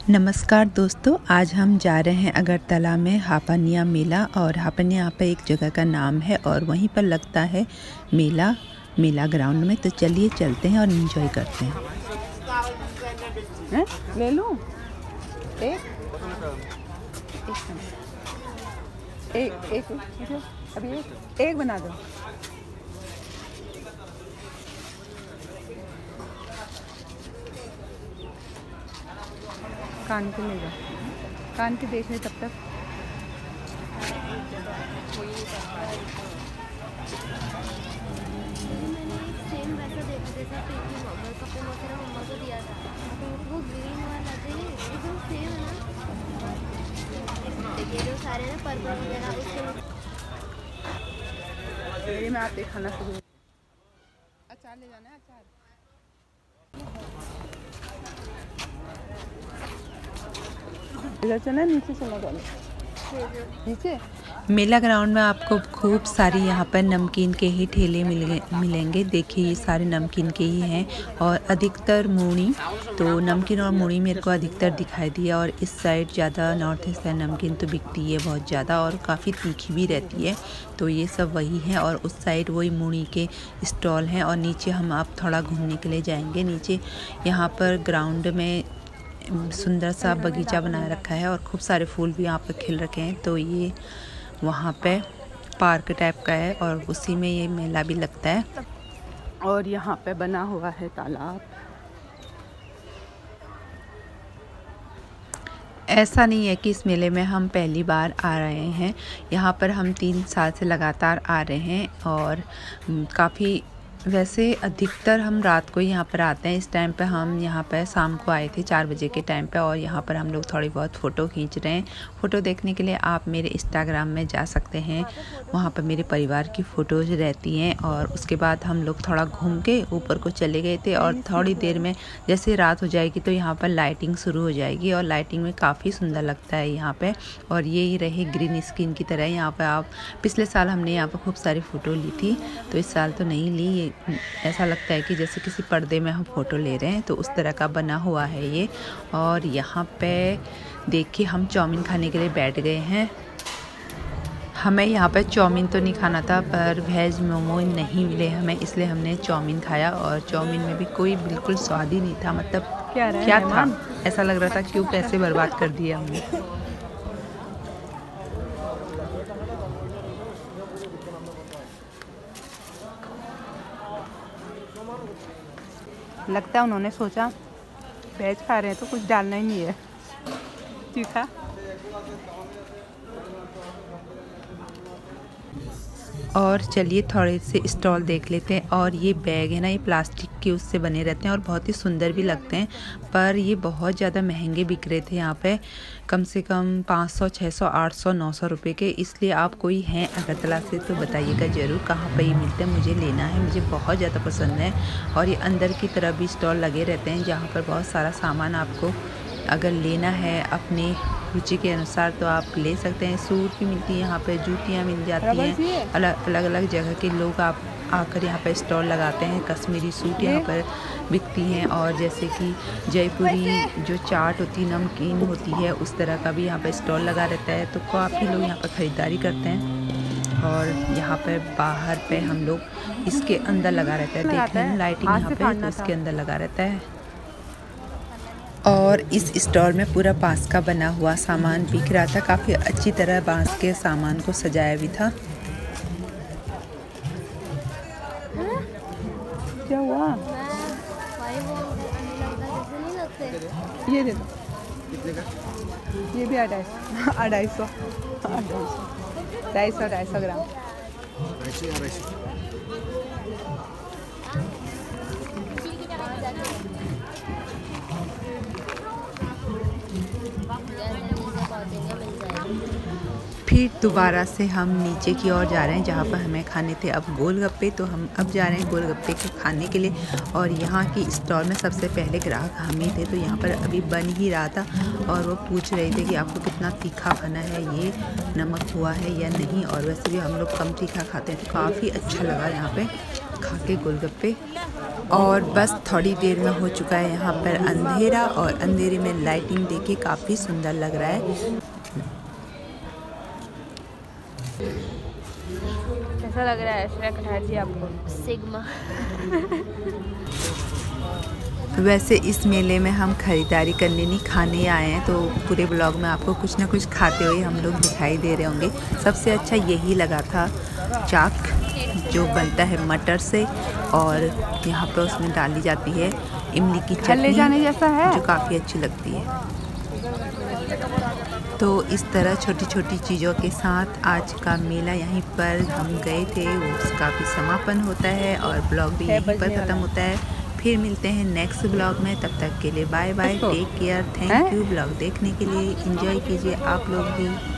नमस्कार दोस्तों, आज हम जा रहे हैं अगरतला में हापानिया मेला। और हापानिया यहाँ पे एक जगह का नाम है और वहीं पर लगता है मेला ग्राउंड में। तो चलिए चलते हैं और एंजॉय करते हैं। ले लूं एक अभी एक बना दो। कान के ले जा, कान के देख ले तब तक। सेम वैसा देखा जैसा पिंकी मम्मा कपड़े वगैरह मम्मा को दिया था, तो वो ग्रीन वाला थे एकदम सेम है ना। देखिए जो सारे ना पर्पल वगैरह उसके में आप खाना शुरू। अचार ले जाना है, अचार। इधर चला, नीचे चला जाना, नीचे। मेला ग्राउंड में आपको खूब सारी यहाँ पर नमकीन के ही ठेले मिलेंगे। देखिए ये सारे नमकीन के ही हैं और अधिकतर मूढ़ी, तो नमकीन और मूढ़ी मेरे को अधिकतर दिखाई दिया। और इस साइड ज़्यादा नॉर्थ ईस्ट साइड नमकीन तो बिकती है बहुत ज़्यादा और काफ़ी तीखी भी रहती है। तो ये सब वही है और उस साइड वही मूढ़ी के स्टॉल हैं। और नीचे हम आप थोड़ा घूमने के लिए जाएंगे। नीचे यहाँ पर ग्राउंड में सुंदर सा बगीचा बना रखा है और खूब सारे फूल भी यहाँ पर खिल रखे हैं। तो ये वहाँ पे पार्क टाइप का है और उसी में ये मेला भी लगता है। और यहाँ पे बना हुआ है तालाब। ऐसा नहीं है कि इस मेले में हम पहली बार आ रहे हैं, यहाँ पर हम 3 साल से लगातार आ रहे हैं। और काफ़ी वैसे अधिकतर हम रात को ही यहाँ पर आते हैं। इस टाइम पे हम यहाँ पर शाम को आए थे 4 बजे के टाइम पे और यहाँ पर हम लोग थोड़ी बहुत फ़ोटो खींच रहे हैं। फ़ोटो देखने के लिए आप मेरे इंस्टाग्राम में जा सकते हैं, वहाँ पर मेरे परिवार की फ़ोटोज़ रहती हैं। और उसके बाद हम लोग थोड़ा घूम के ऊपर को चले गए थे और थोड़ी देर में जैसे रात हो जाएगी तो यहाँ पर लाइटिंग शुरू हो जाएगी और लाइटिंग में काफ़ी सुंदर लगता है यहाँ पर। और ये ही रहे ग्रीन स्क्रीन की तरह। यहाँ पर आप पिछले साल हमने यहाँ पर खूब सारी फ़ोटो ली थी, तो इस साल तो नहीं ली। ऐसा लगता है कि जैसे किसी पर्दे में हम फ़ोटो ले रहे हैं, तो उस तरह का बना हुआ है ये। और यहाँ पे देखिए हम चाउमीन खाने के लिए बैठ गए हैं। हमें यहाँ पे चाउमीन तो नहीं खाना था, पर वेज मोमो नहीं मिले हमें, इसलिए हमने चाउमीन खाया। और चाउमीन में भी कोई बिल्कुल स्वाद ही नहीं था। मतलब क्या था, ऐसा लग रहा था क्यों पैसे बर्बाद कर दिए हमने। लगता है उन्होंने सोचा वेज खा रहे हैं तो कुछ डालना ही नहीं है। ठीक है। और चलिए थोड़े से स्टॉल देख लेते हैं। और ये बैग है ना, ये प्लास्टिक के उससे बने रहते हैं और बहुत ही सुंदर भी लगते हैं, पर ये बहुत ज़्यादा महंगे बिक रहे थे यहाँ पे। कम से कम 500, 600, 800, 900 रुपये के। इसलिए आप कोई हैं अगरतला से तो बताइएगा ज़रूर कहाँ पर ये मिलते हैं, मुझे लेना है, मुझे बहुत ज़्यादा पसंद है। और ये अंदर की तरफ भी स्टॉल लगे रहते हैं जहाँ पर बहुत सारा सामान आपको अगर लेना है अपने रुचि के अनुसार तो आप ले सकते हैं। सूट भी मिलती है यहाँ पे, जूतियाँ मिल जाती हैं। अलग अलग जगह के लोग आप आकर यहाँ पे स्टॉल लगाते हैं। कश्मीरी सूट यहाँ पर बिकती हैं और जैसे कि जयपुरी जो चाट होती है, नमकीन होती है, उस तरह का भी यहाँ पे स्टॉल लगा रहता है। तो काफ़ी लोग यहाँ पर ख़रीदारी करते हैं। और यहाँ पर बाहर पे हम लोग इसके अंदर लगा रहता है, देख रहे हैं लाइटिंग यहाँ पे, तो इसके अंदर लगा रहता है। और इस स्टॉल में पूरा बांस का बना हुआ सामान बिक रहा था। काफ़ी अच्छी तरह बांस के सामान को सजाया भी था। क्या हुआ? ये दे दो। ये भी 250 ग्राम। फिर दोबारा से हम नीचे की ओर जा रहे हैं जहाँ पर हमें खाने थे अब गोलगप्पे। तो हम अब जा रहे हैं गोलगप्पे के खाने के लिए। और यहाँ की स्टॉल में सबसे पहले ग्राहक हम ही थे, तो यहाँ पर अभी बन ही रहा था और वो पूछ रहे थे कि आपको कितना तीखा खाना है, ये नमक हुआ है या नहीं। और वैसे भी हम लोग कम तीखा खाते हैं, तो काफ़ी अच्छा लगा यहाँ पे खा के गोलगप्पे। और बस थोड़ी देर में हो चुका है यहाँ पर अंधेरा, और अंधेरे में लाइटिंग देखिए काफ़ी सुंदर लग रहा है। कैसा लग रहा है श्रेया कठार जी आपको? सिग्मा। वैसे इस मेले में हम खरीदारी करने नहीं, खाने आए हैं, तो पूरे ब्लॉग में आपको कुछ ना कुछ खाते हुए हम लोग दिखाई दे रहे होंगे। सबसे अच्छा यही लगा था चाक, जो बनता है मटर से और यहाँ पर उसमें डाली जाती है इमली की चटनी, जाने जैसा है, जो काफ़ी अच्छी लगती है। तो इस तरह छोटी छोटी चीज़ों के साथ आज का मेला यहीं पर हम गए थे, उसका भी समापन होता है और ब्लॉग भी यहीं पर ख़त्म होता है। फिर मिलते हैं नेक्स्ट ब्लॉग में, तब तक के लिए bye bye, take care, thank you. Blog देखने के लिए एंजॉय कीजिए आप लोग भी।